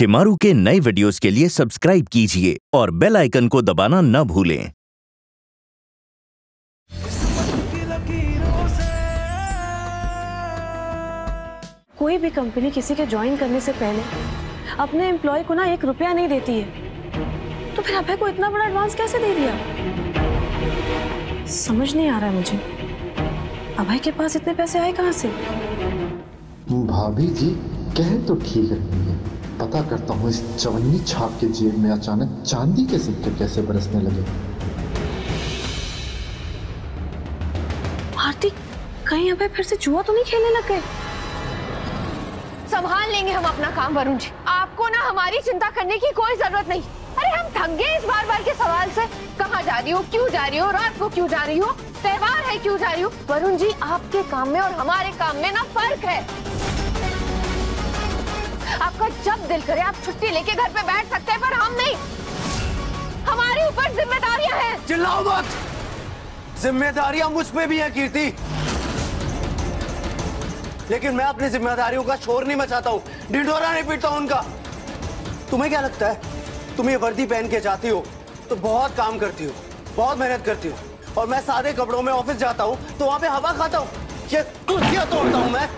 शेमारू के नए वीडियोस के लिए सब्सक्राइब कीजिए और बेल आइकन को दबाना न भूलें। कोई भी कंपनी किसी के ज्वाइन करने से पहले अपने एम्प्लॉय को ना 1 रुपया नहीं देती है, तो फिर अभय को इतना बड़ा एडवांस कैसे दे दिया? समझ नहीं आ रहा है मुझे, अभय के पास इतने पैसे आए कहाँ से? भाभी जी कह तो ठीक है, पता करता हूँ इस चवन्नी छाप के जेब में अचानक चांदी के सिक्के कैसे बरसने लगे। भारती, कहीं अभय फिर से जुआ तो नहीं खेलने लग गए? संभाल लेंगे हम अपना काम वरुण जी, आपको ना हमारी चिंता करने की कोई जरूरत नहीं। अरे हम थक गए इस बार बार के सवाल से, कहाँ जा रही हो, क्यों जा रही हो, रात को क्यों जा रही हो, त्योहार है क्यों जा रही हो? वरुण जी, आपके काम में और हमारे काम में ना फर्क है। आपका जब दिल करे आप छुट्टी लेके घर पे बैठ सकते हैं, पर हम नहीं। हमारे ऊपर जिम्मेदारियां हैं। चिल्लाओ मत, जिम्मेदारियां मुझ पे भी हैं कीर्ति, लेकिन मैं अपनी जिम्मेदारियों का शोर नहीं मचाता हूँ, ढिंढोरा नहीं पीटता हूँ उनका। तुम्हें क्या लगता है, तुम ये वर्दी पहन के जाती हो तो बहुत काम करती हो, बहुत मेहनत करती हो, और मैं सादे कपड़ों में ऑफिस जाता हूँ तो वहां पे हवा खाता हूँ, ये कुर्सियां तोड़ता हूँ मैं।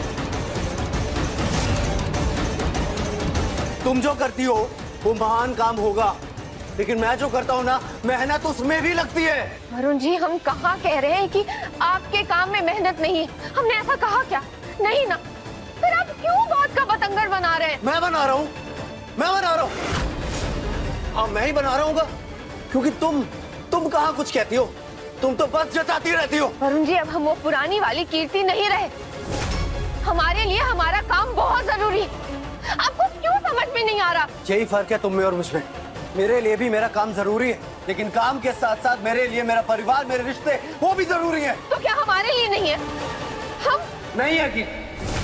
तुम जो करती हो वो महान काम होगा, लेकिन मैं जो करता हूँ ना, मेहनत उसमें भी लगती है। वरुण जी, हम कहाँ कह रहे हैं कि आपके काम में मेहनत नहीं है? हमने ऐसा कहा क्या? नहीं ना, फिर आप क्यों बात का बतंगड़ बना रहे हैं? मैं बना रहा हूँ, मैं बना रहा हूँ, हाँ मैं ही बना रहा हूँ, क्योंकि तुम कहाँ कुछ कहती हो, तुम तो बस जताती रहती हो। वरुण जी, अब हम वो पुरानी वाली कीर्ति नहीं रहे। हमारे लिए हमारा काम बहुत जरूरी है, आपको क्यों समझ में नहीं आ रहा? यही फर्क है तुम में और मुझ में। मेरे लिए भी मेरा काम जरूरी है, लेकिन काम के साथ साथ मेरे लिए मेरा परिवार, मेरे रिश्ते, वो भी जरूरी है। तो क्या हमारे लिए नहीं है? हम नहीं है कि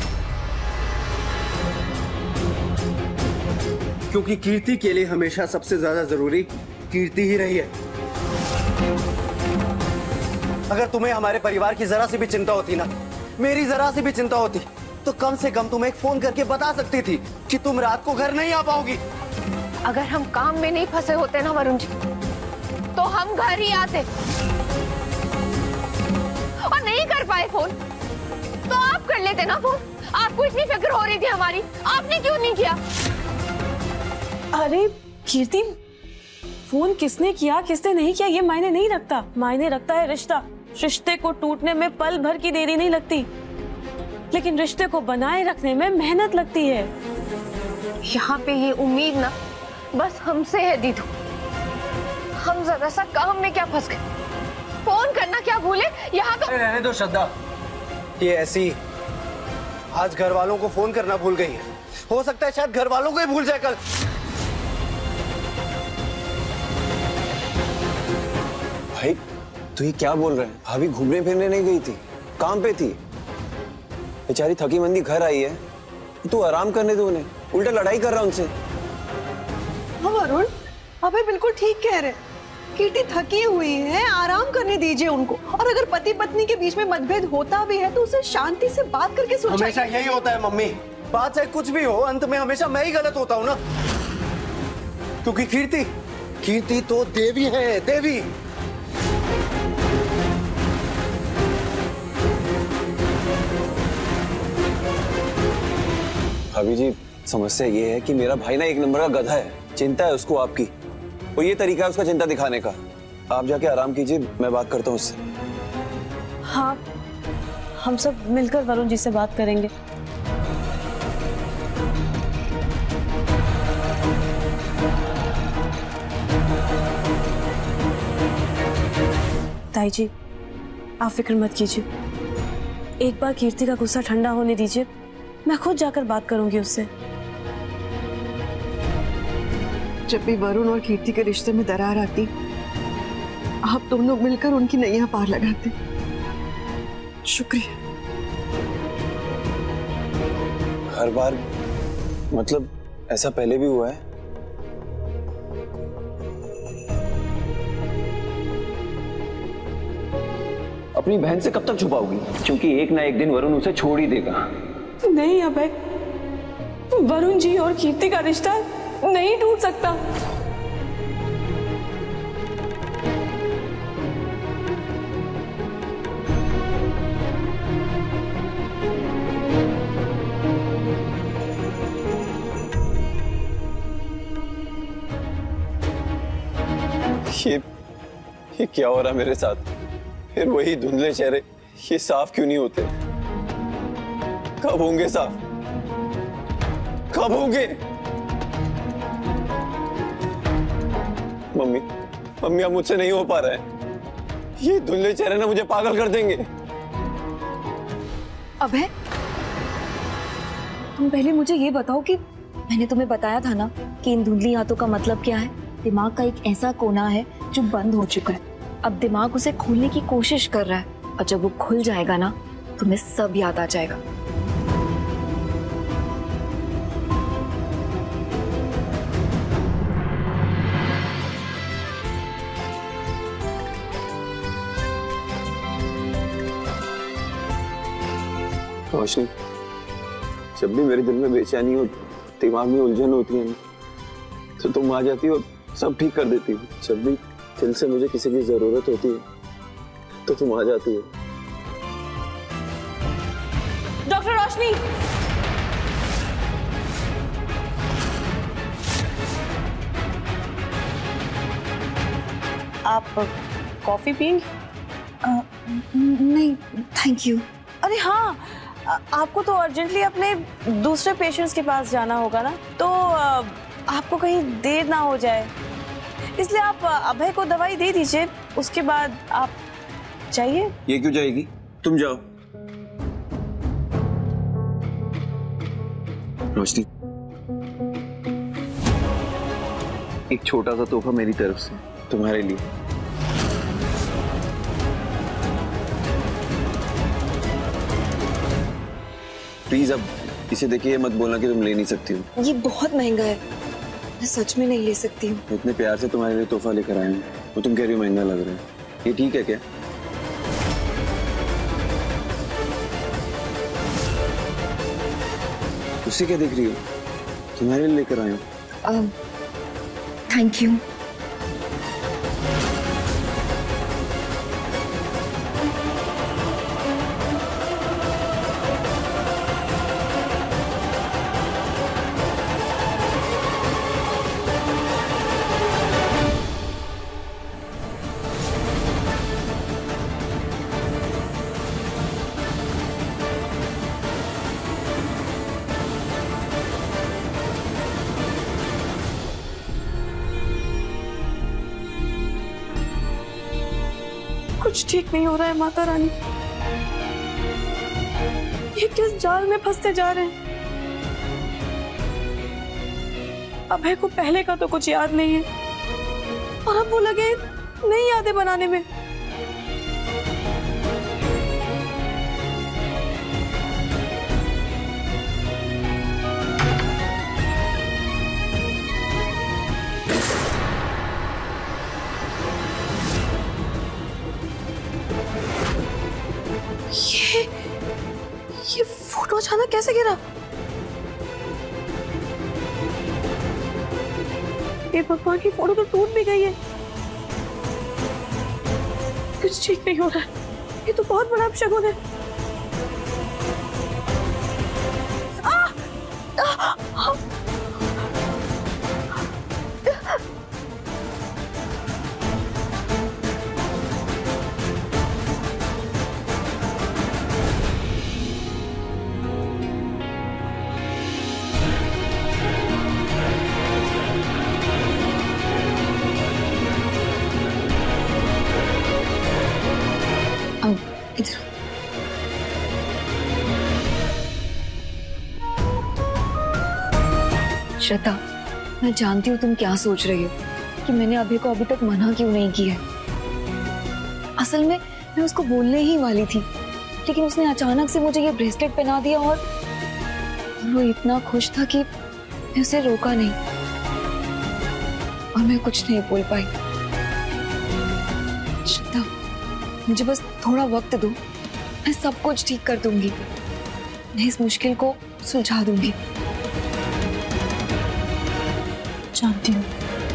क्योंकि कीर्ति के लिए हमेशा सबसे ज्यादा जरूरी कीर्ति ही रही है। अगर तुम्हें हमारे परिवार की जरा सी भी चिंता होती ना, मेरी जरा सी भी चिंता होती, तो कम से कम तुम एक फोन करके बता सकती थी कि तुम रात को घर नहीं आ पाओगी। अगर हम काम में नहीं फंसे होते ना वरुण जी, तो हम घर ही आते, और नहीं कर पाए फोन तो आप कर लेते ना फोन। आपको इतनी फिक्र हो रही थी हमारी, आपने क्यों नहीं किया? अरे कीर्ति, फोन किसने किया किसने नहीं किया ये मायने नहीं रखता, मायने रखता है रिश्ता। रिश्ते को टूटने में पल भर की देरी नहीं लगती, लेकिन रिश्ते को बनाए रखने में मेहनत लगती है। यहाँ पे ये उम्मीद ना बस हमसे है दीदू, हम जरा सा काम में क्या फंस गए, फोन करना क्या भूले। यहाँ तो रहने दो श्रद्धा, ये ऐसी आज घर वालों को फोन करना भूल गई है, हो सकता है शायद घर वालों को ही भूल जाए कल। भाई तू ये क्या बोल रहे हैं? भाभी घूमने फिरने नहीं गई थी, काम पे थी, बेचारी थकी मंदी घर आई है, तू आराम करने दो उन्हें, उल्टा लड़ाई कर रहा उनसे। हाँ वरुण, अभय बिल्कुल ठीक कह रहे, कीर्ति थकी हुई है, आराम करने दीजिए उनको। और अगर पति पत्नी के बीच में मतभेद होता भी है तो उसे शांति से बात करके सुलझाइए। हमेशा यही होता है मम्मी, बात चाहे कुछ भी हो, अंत में हमेशा मैं ही गलत होता हूँ ना, क्योंकि कीर्ति तो देवी है, देवी। भाभी जी, समस्या ये है कि मेरा भाई ना एक नंबर का गधा है, चिंता है उसको आपकी, और ये तरीका है उसका चिंता दिखाने का। आप जाके आराम कीजिए, मैं बात करता हूँ उससे। हाँ, हम सब मिलकर वरुण जी से बात करेंगे। ताई जी, आप फिक्र मत कीजिए, एक बार कीर्ति का गुस्सा ठंडा होने दीजिए, मैं खुद जाकर बात करूंगी उससे। जब भी वरुण और कीर्ति के रिश्ते में दरार आती, आप दोनों मिलकर उनकी नैया पार लगाते। शुक्रिया। हर बार मतलब ऐसा पहले भी हुआ है? अपनी बहन से कब तक छुपाओगी? क्योंकि एक ना एक दिन वरुण उसे छोड़ ही देगा। नहीं अभय, वरुण जी और कीर्ति का रिश्ता नहीं टूट सकता। ये क्या हो रहा है मेरे साथ? फिर वही धुंधले चेहरे, ये साफ क्यों नहीं होते? कब होंगे साफ? कब होंगे? मम्मी मम्मी अब मुझसे नहीं हो पा रहा है। ये धुंधले चेहरे ना मुझे पागल कर देंगे। अभय, तुम पहले मुझे ये बताओ कि मैंने तुम्हें बताया था ना कि इन धुंधली आंतों का मतलब क्या है। दिमाग का एक ऐसा कोना है जो बंद हो चुका है। अब दिमाग उसे खोलने की कोशिश कर रहा है, और जब वो खुल जाएगा ना, तुम्हें सब याद आ जाएगा। रोशनी, जब भी मेरे दिल में बेचैनी हो, दिमाग में उलझन होती है ना, तो तुम आ जाती हो, सब ठीक कर देती हो। जब भी दिल से मुझे किसी की जरूरत होती है तो तुम आ जाती हो। डॉक्टर रोशनी, आप कॉफी पिएंगे? नहीं थैंक यू। अरे हाँ, आपको तो अर्जेंटली अपने दूसरे पेशेंट्स के पास जाना होगा ना, तो आपको कहीं देर ना हो जाए, इसलिए आप अभय को दवाई दे दीजिए, उसके बाद आप जाइए। ये क्यों जाएगी? तुम जाओ। रोशनी, एक छोटा सा तोहफा मेरी तरफ से तुम्हारे लिए। प्लीज अब इसे देखिए, मत बोलना कि तुम ले नहीं सकती हो। ये बहुत महंगा है, मैं सच में नहीं ले सकती हूँ। इतने प्यार से तुम्हारे लिए तोहफा लेकर आया हूँ, वो तुम कह रही हो महंगा लग रहा है। ये ठीक है क्या? उससे क्या देख रही हो? तुम्हारे लिए लेकर आया हूँ। Thank you. कुछ ठीक नहीं हो रहा है माता रानी, ये किस जाल में फंसते जा रहे हैं। अभय को पहले का तो कुछ याद नहीं है, और अब वो लगे नई यादें बनाने में। ये फोटो अचानक कैसे गिरा? ये भगवान की फोटो तो टूट भी गई है। कुछ ठीक नहीं हो रहा है, ये तो बहुत बड़ा अपशगुन है। श्रद्धा, मैं जानती हूँ तुम क्या सोच रही हो कि मैंने अभय को अभी तक मना क्यों नहीं किया है। असल में मैं उसको बोलने ही वाली थी, लेकिन उसने अचानक से मुझे ये ब्रेसलेट पहना दिया और वो इतना खुश था कि मैं उसे रोका नहीं और मैं कुछ नहीं बोल पाई। श्रद्धा, मुझे बस थोड़ा वक्त दो, मैं सब कुछ ठीक कर दूंगी। मैं इस मुश्किल को सुलझा दूंगी। जानती हूँ।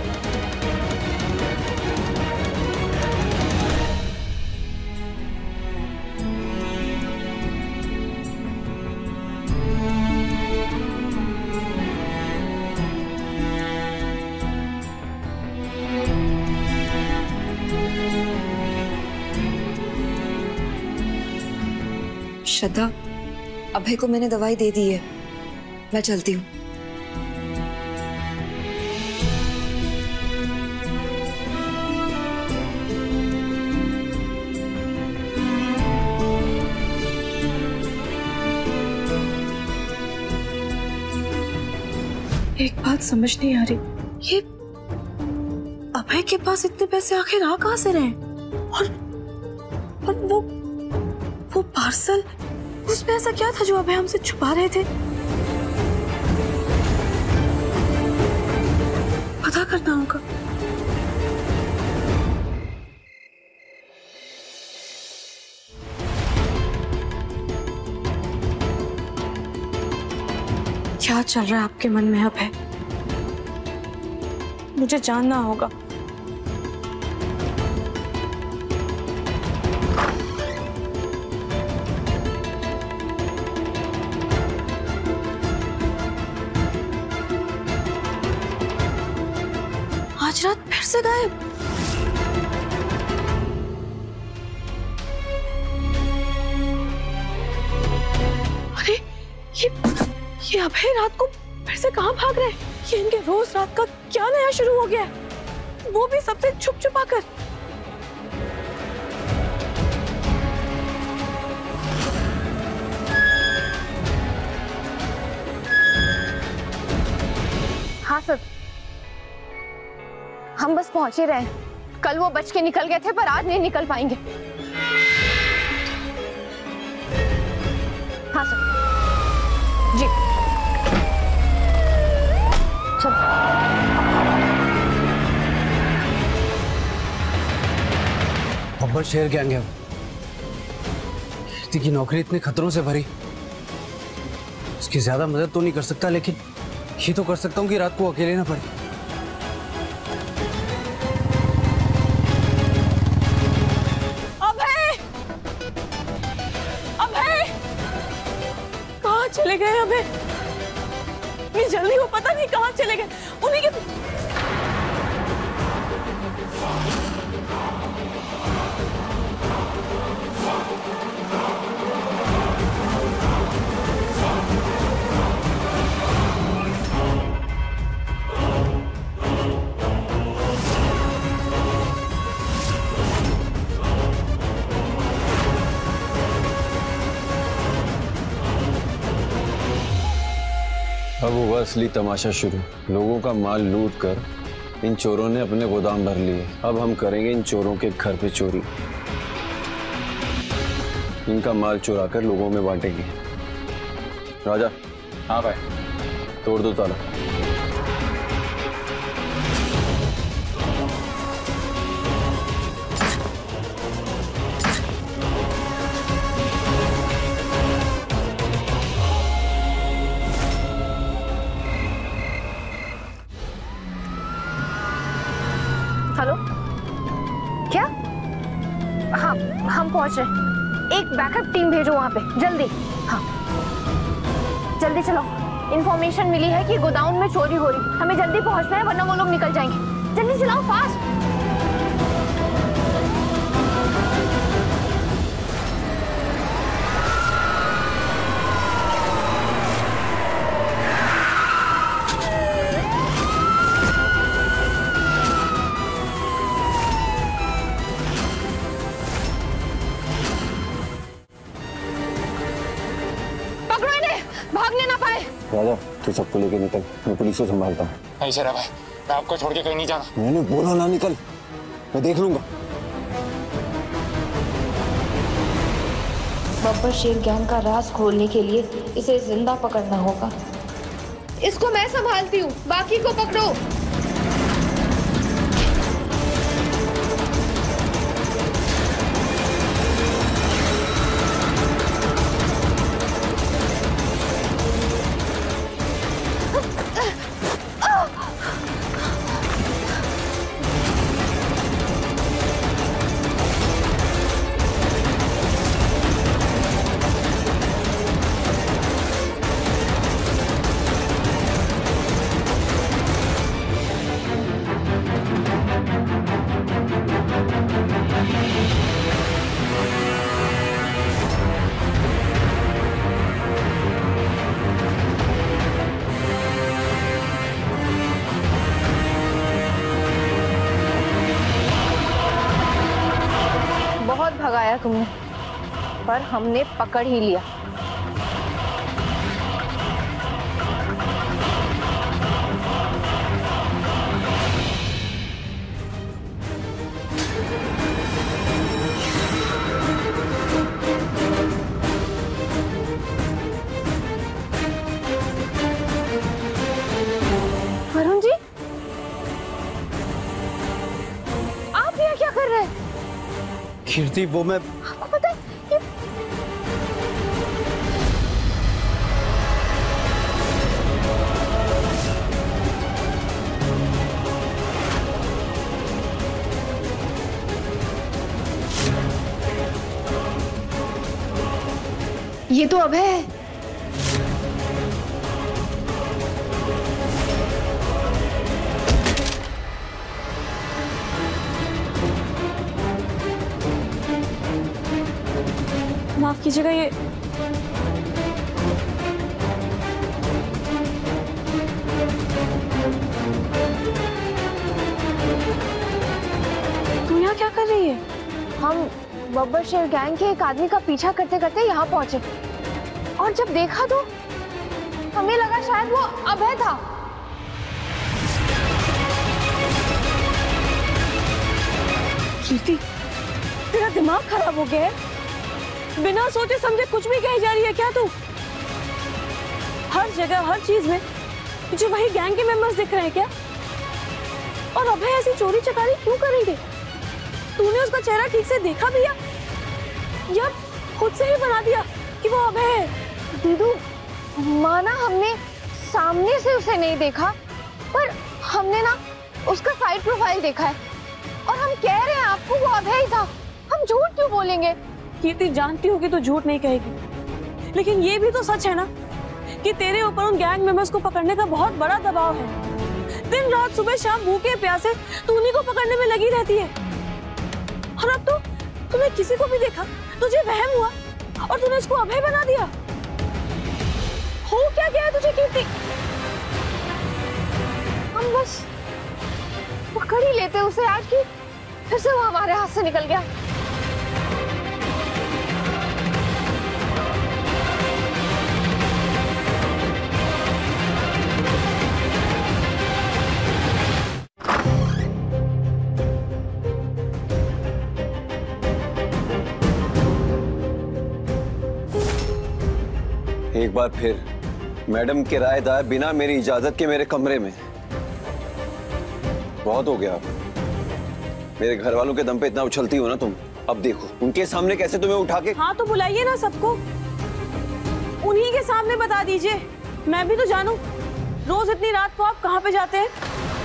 श्रद्धा, अभय को मैंने दवाई दे दी है, मैं चलती हूँ। एक बात समझ नहीं आ रही, ये अभय के पास इतने पैसे आखिर आ कहाँ से रहे? और वो पार्सल, उसमें ऐसा क्या था जो अभय हमसे छुपा रहे थे? पता करना होगा। क्या चल रहा है आपके मन में अभय? मुझे जानना होगा। आज रात फिर से गायब। अरे ये अभय रात को फिर से कहाँ भाग रहे हैं? ये इनके रोज रात का क्या नया शुरू हो गया है? वो भी सबसे छुप छुपा कर। हाँ सर, हम बस पहुंच ही रहे हैं। कल वो बच के निकल गए थे पर आज नहीं निकल पाएंगे। हाँ सर जी, चलो। बब्बर शेर गैंग है। कीर्ति की नौकरी इतने खतरों से भरी, उसकी ज्यादा मदद तो नहीं कर सकता, लेकिन ये तो कर सकता हूँ कि रात को अकेले ना पड़े। चले गए अबे, नहीं जल्दी, वो पता नहीं कहाँ चले गए। उन्हीं के अब हुआ असली तमाशा शुरू। लोगों का माल लूट कर इन चोरों ने अपने गोदाम भर लिए। अब हम करेंगे इन चोरों के घर पे चोरी। इनका माल चुरा कर लोगों में बांटेंगे। राजा। हाँ भाई। तोड़ दो ताला। हेलो, क्या? हाँ, हम पहुंच रहे हैं। एक बैकअप टीम भेजो वहां पे, जल्दी। हाँ, जल्दी चलो। इंफॉर्मेशन मिली है कि गोदाउन में चोरी हो रही, हमें जल्दी पहुंचना है वरना वो लोग निकल जाएंगे। जल्दी चलाओ, फास्ट। राजा, तू सबको लेके निकल, मैं पुलिस को संभालता हूँ। नहीं शेरा भाई, मैं आपको छोड़ के कहीं नहीं जाना। मैंने बोला ना निकल, मैं देख लूंगा। बब्बर शेर गैंग का राज खोलने के लिए इसे जिंदा पकड़ना होगा। इसको मैं संभालती हूँ, बाकी को पकड़ो। बताया तुमने, पर हमने पकड़ ही लिया। वरुण जी, आप यहाँ क्या कर रहे हैं? कीर्ति, वो मैं आपको पता है ये तो अभय है। माफ कीजिएगा, ये तू यहाँ क्या कर रही है? हम बब्बर शेर गैंग के एक आदमी का पीछा करते करते यहाँ पहुंचे और जब देखा तो हमें लगा शायद वो अभय था। कीर्ति, तेरा दिमाग खराब हो गया है? बिना सोचे समझे कुछ भी कही जा रही है क्या तू? हर जगह हर चीज में मुझे वही गैंग के मेंबर्स दिख रहे हैं क्या? और अभय ऐसी चोरी चकारी क्यों करेंगे? तूने उसका चेहरा ठीक से देखा भी या खुद से ही बना दिया कि वो अभय है? दीदू, माना हमने सामने से उसे नहीं देखा, पर हमने ना उसका साइड प्रोफाइल देखा है और हम कह रहे हैं आपको वो अभय ही था। हम झूठ क्यों बोलेंगे? कीर्ति, जानती हूँ कि तू झूठ नहीं कहेगी, लेकिन ये भी तो सच है ना कि तेरे ऊपर उन गैंग मेंबर्स को पकड़ने का बहुत बड़ा दबाव है। दिन रात सुबह शाम भूखे प्यासे तू उन्हीं को पकड़ने में लगी रहती है। और अब तो तूने किसी को भी देखा, तुझे वहम हुआ और तूने उसको अभय बना दिया। हो क्या गया है तुझे कीर्ति? हम बस पकड़ ही लेते उसे आज की, फिर से वो हमारे हाथ से निकल गया। एक बार फिर मैडम किराएदार बिना मेरी इजाजत के मेरे कमरे में। बहुत हो गया। मेरे घर वालों के दम पे इतना उछलती हो ना तुम। अब देखो उनके सामने कैसे तुम्हें उठा के। हाँ तो बुलाइए ना सबको, उन्हीं के सामने बता दीजिए, मैं भी तो जानूं रोज इतनी रात को आप कहाँ पे जाते हैं?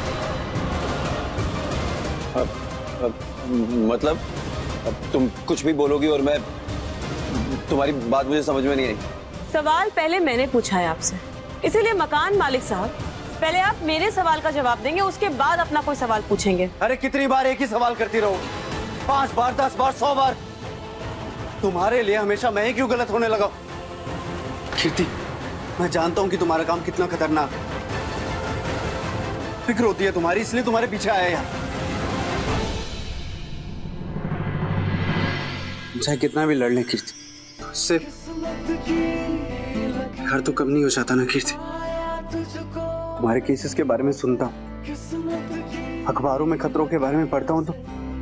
मतलब अब तुम कुछ भी बोलोगी और मैं, तुम्हारी बात मुझे समझ में नहीं आई। सवाल पहले मैंने पूछा है आपसे, इसीलिए मकान मालिक साहब पहले आप मेरे सवाल का जवाब देंगे, उसके बाद अपना कोई सवाल पूछेंगे। अरे कितनी बार एक ही सवाल करती रहोगी? 5 बार, 10 बार, 100 बार? तुम्हारे लिए हमेशा मैं ही क्यों गलत होने लगा? कीर्ति, मैं जानता हूं कि तुम्हारा काम कितना खतरनाक है। फिक्र होती है तुम्हारी, इसलिए तुम्हारे पीछे आया यार। चाहे कितना भी लड़ ले कीर्ति, उससे घर तो कम नहीं हो जाता ना कीर्ति। तुम्हारे केसेस के बारे में सुनता हूँ, अखबारों में खतरों के बारे में पढ़ता हूँ तो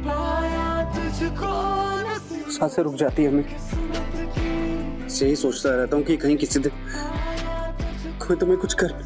सांसें रुक जाती है हमें। यही सोचता रहता हूँ कि कहीं किसी दिन कोई तुम्हें कुछ कर।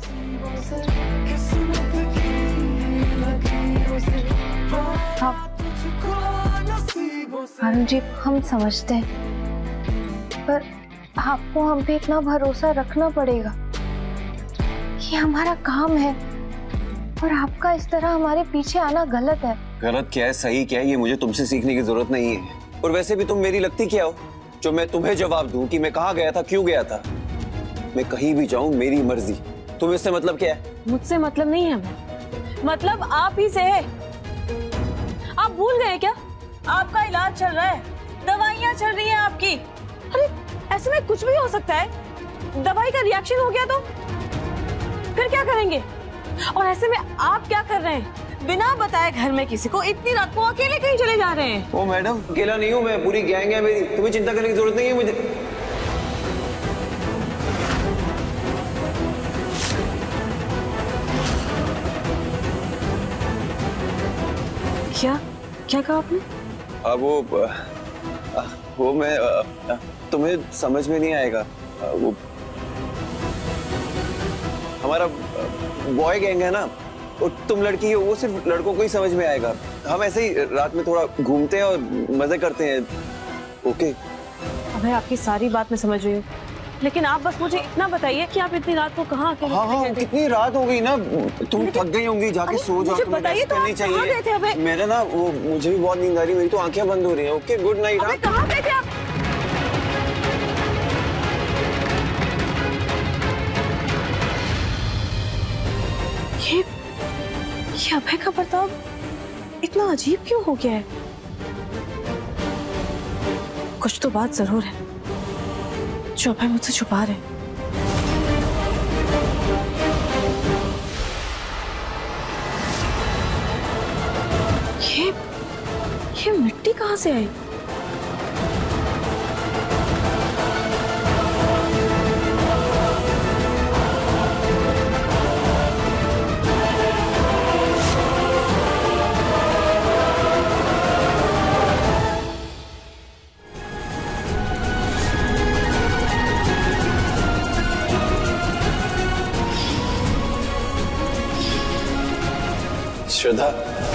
वरुण जी, हम समझते हैं, पर आपको हम पे इतना भरोसा रखना पड़ेगा। ये हमारा काम है और आपका इस तरह हमारे पीछे आना गलत है। गलत क्या है, सही क्या है, ये मुझे तुमसे सीखने की जरूरत नहीं है। और वैसे भी तुम मेरी लगती क्या हो जो मैं तुम्हें जवाब दूं कि मैं कहाँ गया था, क्यों गया था। मैं कहीं भी जाऊं मेरी मर्जी। तुम्हें इससे मतलब क्या है? मुझसे मतलब नहीं है, मतलब आप ही से है। आप भूल गए क्या? आपका इलाज चल रहा है, दवाइयाँ चल रही हैं आपकी। अरे ऐसे में कुछ भी हो सकता है। दवाई का रिएक्शन हो गया तो फिर क्या करेंगे? और ऐसे में आप क्या कर रहे हैं? बिना बताए घर में किसी को इतनी रात को अकेले कहीं चले जा रहे हैं? ओ मैडम, अकेला नहीं हूँ मैं, पूरी गैंग है मेरी, तुम्हें चिंता करने की जरूरत नहीं है मुझे। क्या क्या कहा आपने? वो मैं तुम्हें समझ में नहीं आएगा। वो हमारा बॉय गैंग है ना, और तुम लड़की हो, वो सिर्फ लड़कों को ही समझ में आएगा। हम ऐसे ही रात में थोड़ा घूमते हैं और मजे करते हैं। ओके अभय, आपकी सारी बात मैं समझ रही हूँ, लेकिन आप बस मुझे इतना बताइए कि आप इतनी रात को कहाँ अकेले हाँ, कितनी रात हो गई ना, तुम थक गई होंगी, जाके सो जाओ। मुझे बताइए तो आप कहाँ गए थे अभय? मेरा ना वो, मुझे भी बहुत नींद आ रही, मेरी तो आंखें बंद हो रही हैं। Okay, good night. अभय कहाँ गए थे आप? ये अभय का बर्ताव इतना अजीब क्यों हो गया है? कुछ तो बात जरूर है जो अभय मुझसे छुपा रहे हैं। ये मिट्टी कहाँ से आई? श्रद्धा,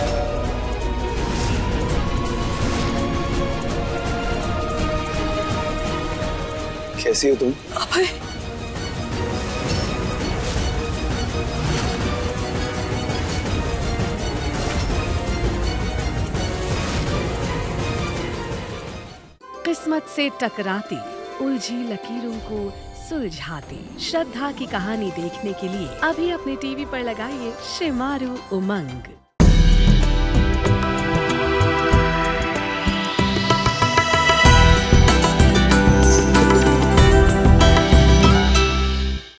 कैसी हो तुम? अभय, किस्मत से टकराती उलझी लकीरों को सुलझाती श्रद्धा की कहानी देखने के लिए अभी अपने टीवी पर लगाइए शेमारू उमंग।